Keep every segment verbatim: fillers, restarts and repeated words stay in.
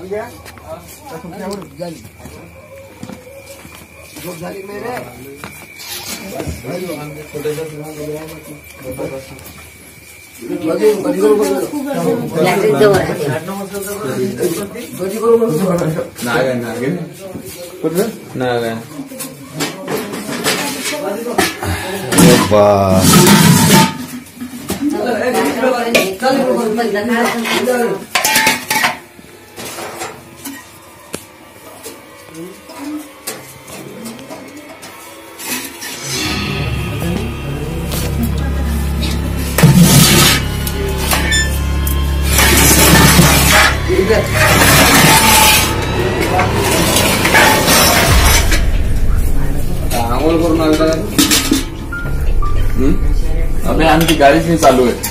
झाली मेरे नागा नागे नागा आंघोळ करून आलता अबे आमची गाडीच नाही चालू आहे.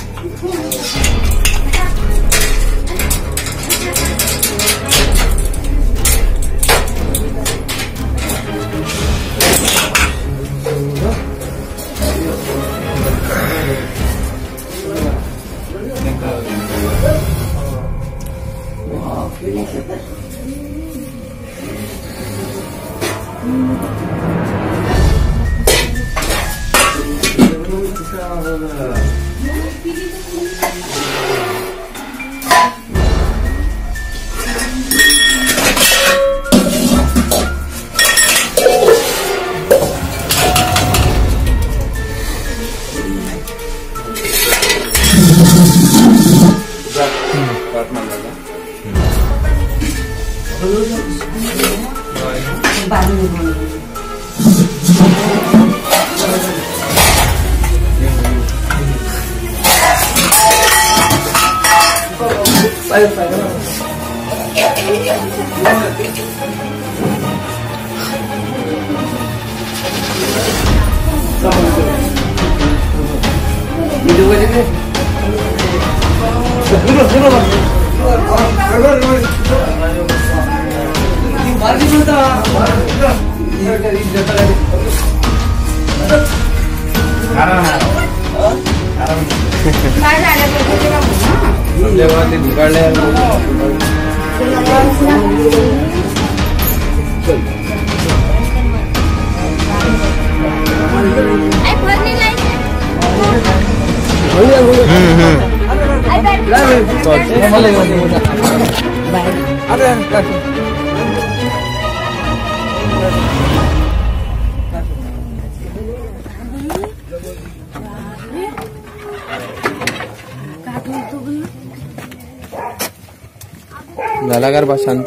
झाला का बा शांत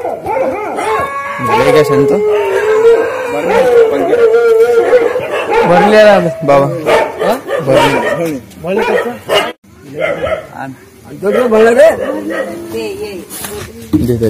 झाले का शांत भरले बाबा भरले रे दे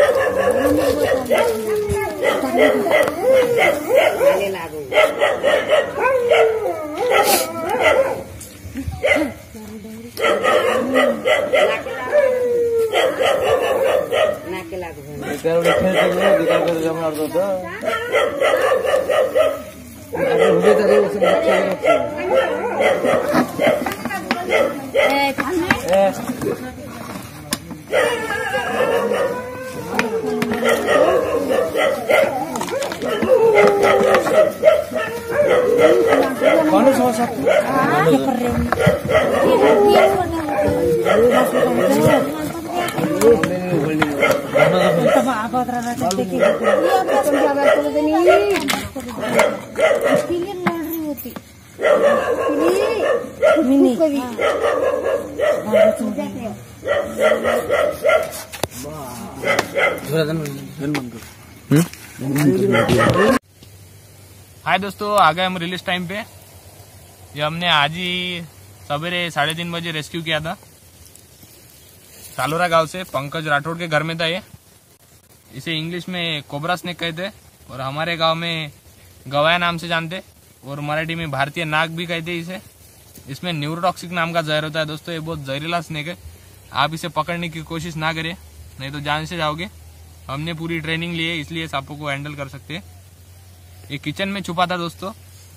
हाय दोस्तों, आ गए हम रिलीज टाइम पे। ये हमने आज ही सवेरे साढ़े तीन बजे रेस्क्यू किया था सालोरा गांव से। पंकज राठौड़ के घर में था ये। इसे इंग्लिश में कोबरा स्नेक कहते और हमारे गांव में गवाया नाम से जानते और मराठी में भारतीय नाग भी कहते इसे। इसमें न्यूरोटॉक्सिक नाम का जहर होता है दोस्तों। ये बहुत जहरीला स्नेक है। आप इसे पकड़ने की कोशिश ना करें, नहीं तो जान से जाओगे। हमने पूरी ट्रेनिंग ली है, इसलिए सांपों को हैंडल कर सकते हैं। ये किचन में छुपा था दोस्तों।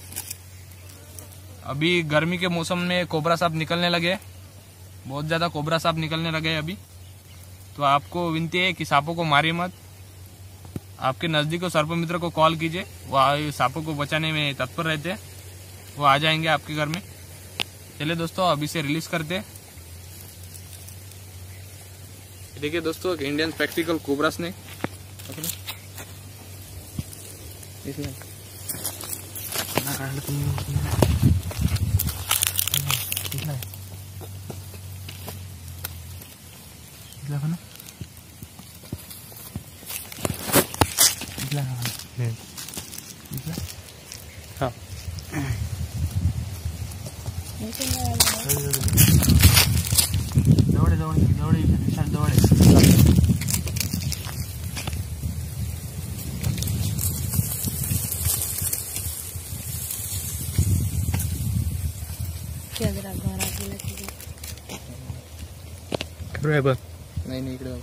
अभी गर्मी के मौसम में कोबरा सांप निकलने लगे, बहुत ज्यादा कोबरा सांप निकलने लगे अभी। तो आपको विनती है कि सांपों को मारिए मत। आपके नजदीक को सर्प मित्र को कॉल कीजिए, वो सांपों को बचाने में तत्पर रहते हैं, वो आ जाएंगे आपके घर में। चलिए दोस्तों अभी से रिलीज करते हैं। देखिए दोस्तों एक इंडियन स्पेक्टिकल कोबरा स्नेक। हाँ दौड़े दौड़े दौड़े विशाल दौड़े। नहीं नहीं इकडे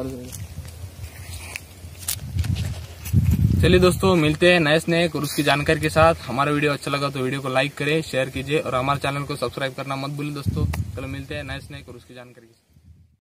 चलिए दोस्तों मिलते हैं नए स्नेक और उसकी जानकारी के साथ। हमारा वीडियो अच्छा लगा तो वीडियो को लाइक करें, शेयर कीजिए और हमारे चैनल को सब्सक्राइब करना मत भूलिए दोस्तों। चलो मिलते हैं नए स्नेक और उसकी जानकारी के साथ।